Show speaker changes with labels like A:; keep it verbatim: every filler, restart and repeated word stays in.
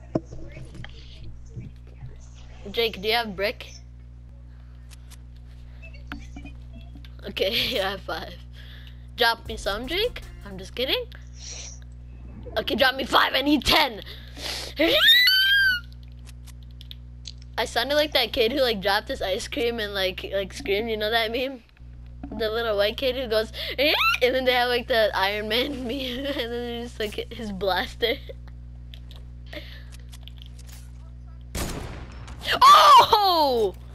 A: Jake, do you have brick? Okay, I have five. Drop me some, Jake. I'm just kidding. Okay, drop me five. I need ten. I sounded like that kid who like dropped his ice cream and like like screamed. You know that meme? The little white kid who goes, and then they have like the Iron Man meme, and then there's just like his blaster. Oh!